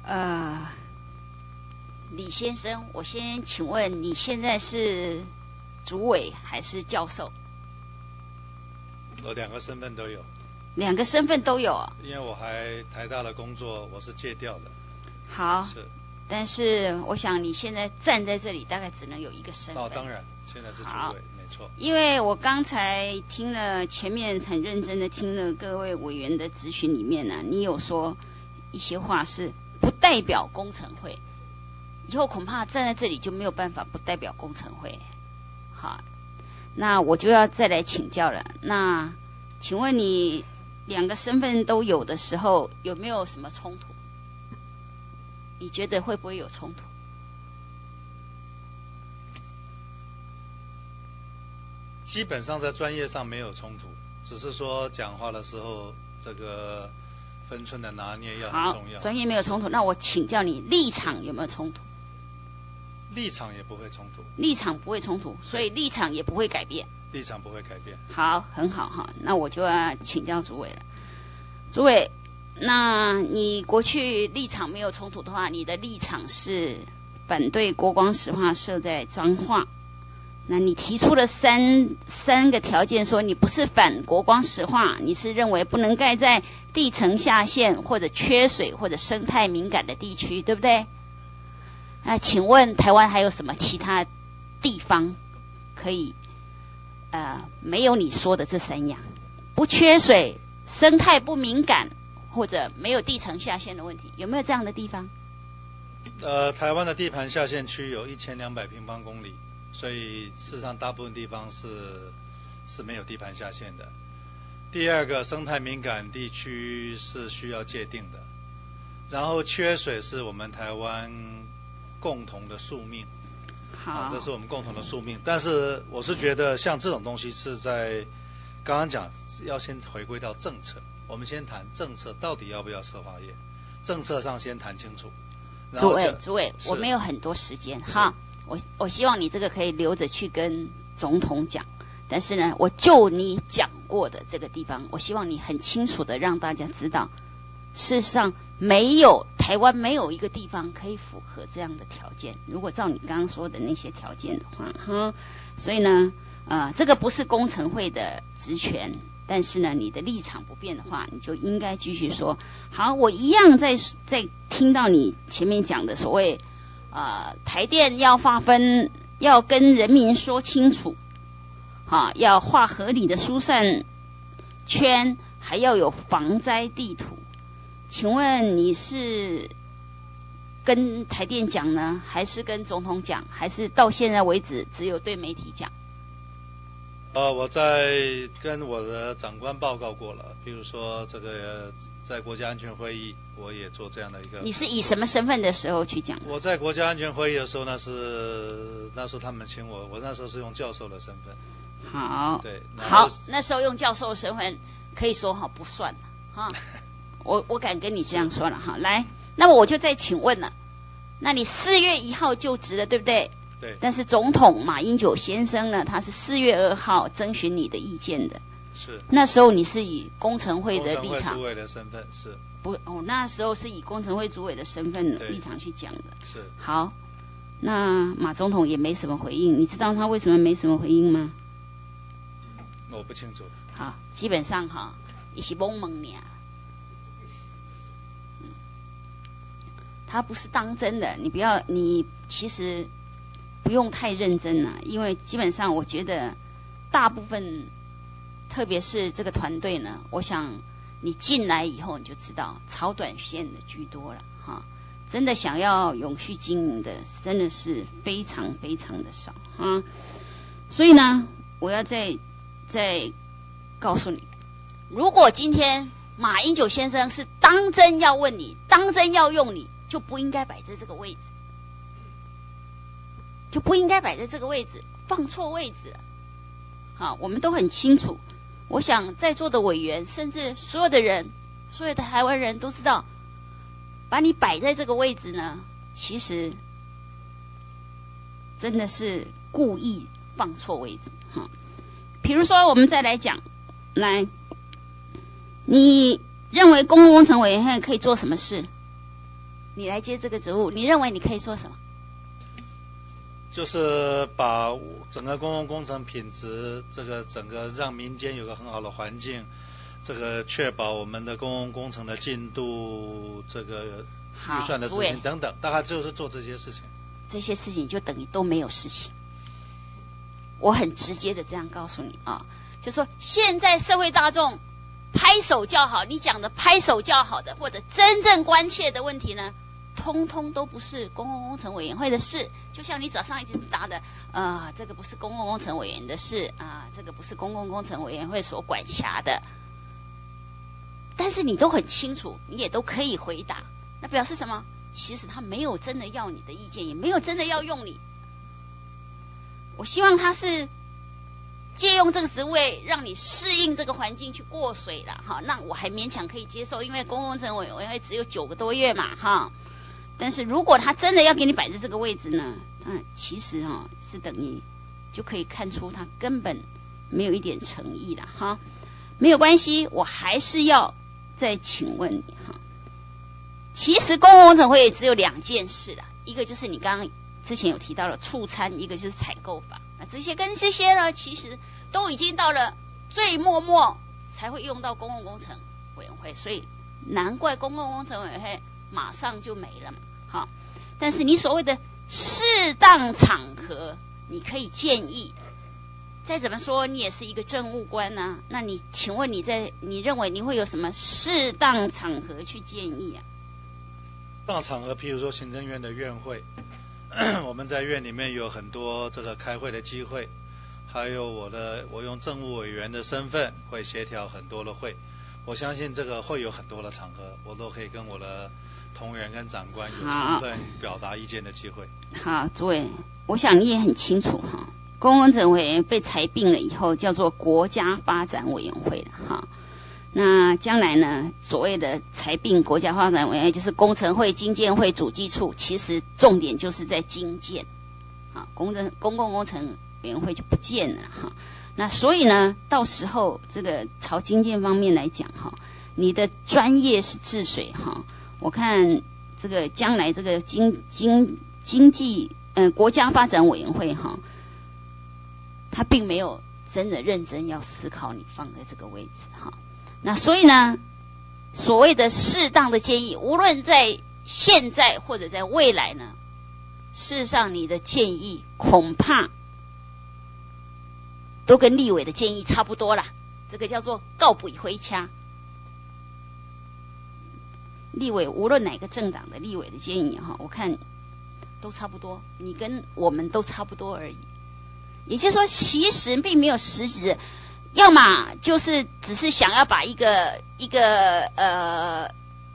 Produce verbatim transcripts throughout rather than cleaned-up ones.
呃，李先生，我先请问你现在是主委还是教授？ 我两个身份都有。 两个身份都有。 因为我还台大的工作我是借调的。 好。 是。 但是我想你现在站在这里，大概只能有一个身份。 哦，当然，现在是主委，没错。 因为我刚才听了前面很认真的听了各位委员的质询里面呢、啊，你有说一些话是不代表工程会，以后恐怕站在这里就没有办法不代表工程会。好，那我就要再来请教了。那请问你两个身份都有的时候，有没有什么冲突？你觉得会不会有冲突？ 基本上在专业上没有冲突，只是说讲话的时候这个分寸的拿捏要很重要。 好，专业没有冲突，那我请教你立场有没有冲突？ 立场也不会冲突。 立场不会冲突，所以立场也不会改变。 立场不会改变。 好，很好哈，那我就要请教主委了。主委，那你过去立场没有冲突的话，你的立场是反对国光石化设在彰化。那你提出了三三个条件，说你不是反国光石化，你是认为不能盖在地层下陷或者缺水或者生态敏感的地区，对不对？那请问台湾还有什么其他地方可以呃没有你说的这三样？不缺水、生态不敏感或者没有地层下陷的问题，有没有这样的地方？ 呃，台湾的地盘下陷区有一千两百平方公里。所以事实上大部分地方是是没有地盘下陷的。第二个，生态敏感地区是需要界定的。然后缺水是我们台湾共同的宿命。 好、 啊，这是我们共同的宿命。但是我是觉得像这种东西是在刚刚讲要先回归到政策，我们先谈政策到底要不要石化业，政策上先谈清楚。 主委，主委，我没有很多时间哈。我我希望你这个可以留着去跟总统讲，但是呢，我就你讲过的这个地方，我希望你很清楚的让大家知道，事实上没有台湾没有一个地方可以符合这样的条件。如果照你刚刚说的那些条件的话，哈，所以呢，呃，这个不是工程会的职权，但是呢，你的立场不变的话，你就应该继续说。好，我一样在在听到你前面讲的所谓。呃，台电要划分，要跟人民说清楚，哈，要画合理的疏散圈，还要有防灾地图。请问你是跟台电讲呢，还是跟总统讲，还是到现在为止只有对媒体讲？ 呃，我在跟我的长官报告过了，比如说这个在国家安全会议，我也做这样的一个。 你是以什么身份的时候去讲？ 我在国家安全会议的时候呢，是那时候他们请我，我那时候是用教授的身份。 好。 对。 好，那时候用教授的身份可以说哈不算了哈，我我敢跟你这样说了哈。来，那么我就再请问了，那你四月一号就职了，对不对？ 对。 但是总统马英九先生呢，他是四月二号征询你的意见的。 是。 那时候你是以工程会的立场。 工程会主委的身份是。 不哦，那时候是以工程会主委的身份立场去讲的。 是。好， 那马总统也没什么回应，你知道他为什么没什么回应吗？ 我不清楚。 好，基本上哈，也是懵懵呢。嗯，他不是当真的，你不要，你其实。不用太认真了，因为基本上我觉得大部分，特别是这个团队呢，我想你进来以后你就知道，炒短线的居多了哈。真的想要永续经营的，真的是非常非常的少啊。所以呢，我要再再告诉你，如果今天马英九先生是当真要问你，当真要用你，就不应该摆在这个位置。就不应该摆在这个位置，放错位置了。好，我们都很清楚。我想在座的委员，甚至所有的人，所有的台湾人都知道，把你摆在这个位置呢，其实真的是故意放错位置。哈，比如说我们再来讲，来，你认为公共工程委员会可以做什么事？ 你来接这个职务，你认为你可以做什么？ 就是把整个公共工程品质，这个整个让民间有个很好的环境，这个确保我们的公共工程的进度，这个预算的执行等等，大概就是做这些事情。 这些事情就等于都没有事情。我很直接的这样告诉你啊，就说现在社会大众拍手叫好，你讲的拍手叫好的，或者真正关切的问题呢，通通都不是公共工程委员会的事。就像你早上一直答的，呃，这个不是公共工程委员的事啊、呃，这个不是公共工程委员会所管辖的。但是你都很清楚，你也都可以回答，那表示什么？其实他没有真的要你的意见，也没有真的要用你。我希望他是借用这个职位让你适应这个环境去过水了哈，那我还勉强可以接受，因为公共工程委员会只有九个多月嘛哈。但是如果他真的要给你摆在这个位置呢，嗯，其实哈是等于就可以看出他根本没有一点诚意了哈。没有关系，我还是要再请问你哈。其实公共工程会只有两件事啦，一个就是你刚刚之前有提到了促参，一个就是采购法。那这些跟这些呢，其实都已经到了最末末才会用到公共工程委员会，所以难怪公共工程委员会马上就没了嘛。好，但是你所谓的适当场合，你可以建议。再怎么说，你也是一个政务官啊，那你请问你在你认为你会有什么适当场合去建议啊？ 适当场合，譬如说行政院的院会。我们在院里面有很多这个开会的机会，还有我的我用政务委员的身份会协调很多的会，我相信这个会有很多的场合，我都可以跟我的同仁跟长官有充分表达意见的机会。 好，诸位，我想你也很清楚哈，公共工程委员被裁并了以后，叫做国家发展委员会了哈。那将来呢，所谓的裁并国家发展委员会就是工程会、经建会、主计处，其实重点就是在经建，啊，公政公共工程委员会就不见了哈。那所以呢，到时候这个朝经建方面来讲哈，你的专业是治水哈。我看这个将来这个经经经济呃国家发展委员会哈，他并没有真的认真要思考你放在这个位置哈。那所以呢，所谓的适当的建议，无论在现在或者在未来呢，事实上你的建议恐怕都跟立委的建议差不多啦，这个叫做告不以回掐。立委无论哪个政党的立委的建议哈，我看都差不多，你跟我们都差不多而已。也就是说，其实并没有实质。要么就是只是想要把一个一个呃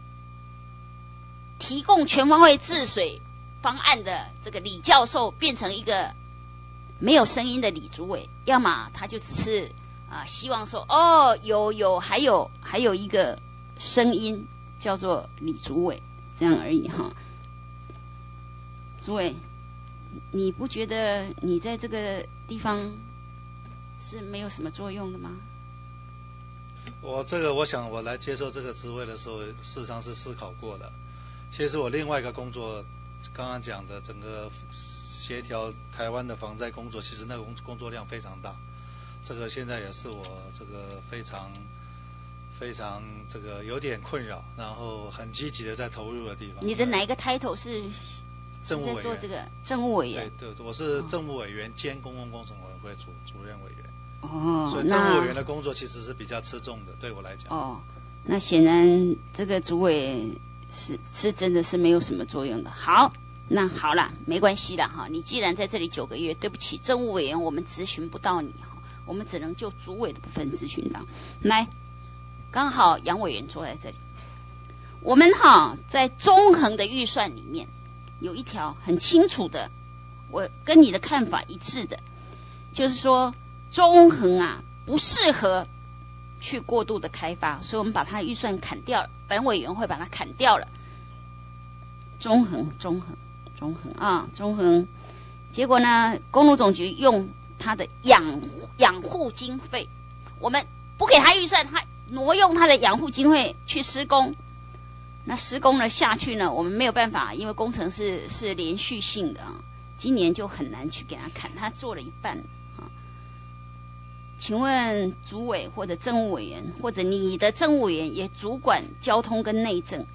提供全方位治水方案的这个李教授变成一个没有声音的李主委，要么他就只是啊、呃、希望说哦有有还有还有一个声音叫做李主委这样而已哈。主委，你不觉得你在这个地方是没有什么作用的吗？ 我这个，我想我来接受这个职位的时候，事实上是思考过的。其实我另外一个工作，刚刚讲的整个协调台湾的防灾工作，其实那个工工作量非常大。这个现在也是我这个非常非常这个有点困扰，然后很积极的在投入的地方。 你的哪一个 title 是？ 政务委员， 在做这个政务委员。 对对，我是政务委员兼公共工程委员会主主任委员。 哦， 所以政务委员的工作其实是比较吃重的，对我来讲。 哦，那显然这个主委是是真的是没有什么作用的。好，那好了，没关系了哈。你既然在这里九个月，对不起，政务委员我们咨询不到你哈，我们只能就主委的部分咨询到。来，刚好杨委员坐在这里，我们哈在中横的预算里面有一条很清楚的，我跟你的看法一致的，就是说中横啊不适合去过度的开发，所以我们把它预算砍掉了，本委员会把它砍掉了。中横中横中横啊中横，结果呢公路总局用它的养养护经费，我们不给他预算，他挪用他的养护经费去施工， 那施工呢下去呢，我们没有办法，因为工程是是连续性的啊，今年就很难去给他砍，他做了一半啊。请问主委或者政务委员，或者你的政务委员也主管交通跟内政，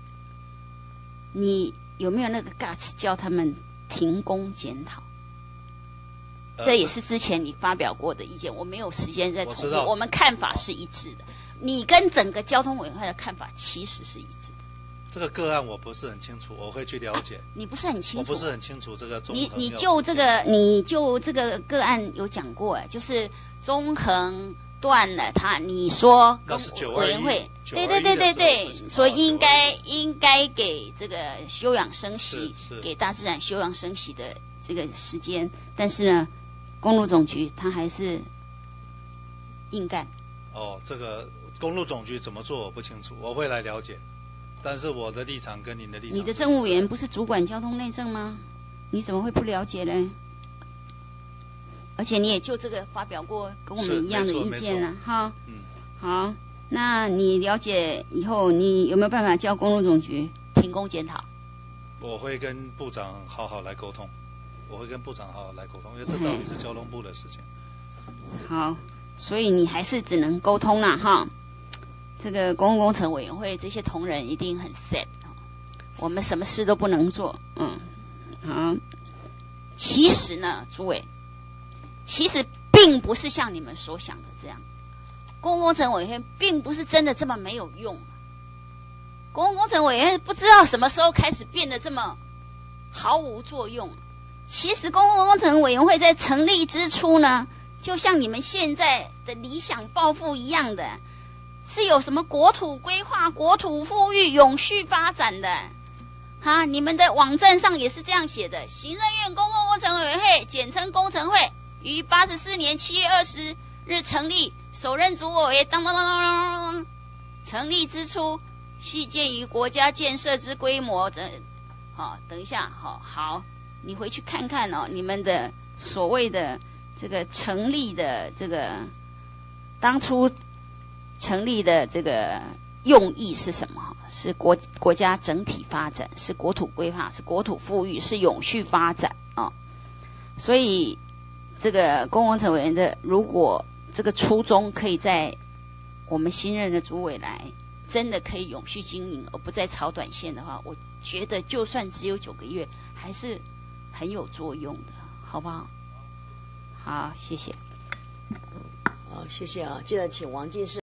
你有没有那个 guts 叫他们停工检讨？这也是之前你发表过的意见，我没有时间再重复。我, 我们看法是一致的，你跟整个交通委员会的看法其实是一致的。 这个个案我不是很清楚，我会去了解。啊、 你不是很清楚？ 我不是很清楚这个中横。 你你就这个你就这个个案有讲过，就是中横断了它，你说跟委员会，对对对对对，所以应该应该给这个休养生息，给大自然休养生息的这个时间，但是呢，公路总局他还是硬干。 哦，这个公路总局怎么做我不清楚，我会来了解。但是我的立场跟您的立场， 你的政务员不是主管交通内政吗？你怎么会不了解呢？而且你也就这个发表过跟我们一样的意见了、啊、哈。嗯。好，那你了解以后，你有没有办法叫公路总局停工检讨？ 我会跟部长好好来沟通，我会跟部长好好来沟通，因为这到底是交通部的事情。 好，所以你还是只能沟通啦哈。这个公共工程委员会这些同仁一定很 sad， 我们什么事都不能做，嗯，好。其实呢，诸位，其实并不是像你们所想的这样，公共工程委员会并不是真的这么没有用。公共工程委员会不知道什么时候开始变得这么毫无作用。其实公共工程委员会在成立之初呢，就像你们现在的理想抱负一样的。是有什么国土规划、国土富裕、永续发展的，哈，你们的网站上也是这样写的。行政院公共工程委员会，简称工程会，于八十四年七月二十日成立，首任主委为当当当当当。成立之初，系鉴于国家建设之规模，这好，等一下，好好，你回去看看哦，你们的所谓的这个成立的这个当初。成立的这个用意是什么？是国国家整体发展，是国土规划，是国土富裕，是永续发展啊、哦。所以这个公共工程委员的，如果这个初衷可以在我们新任的主委来，真的可以永续经营，而不再炒短线的话，我觉得就算只有九个月，还是很有作用的，好不好？好，谢谢。 好，谢谢啊。接着请王进士。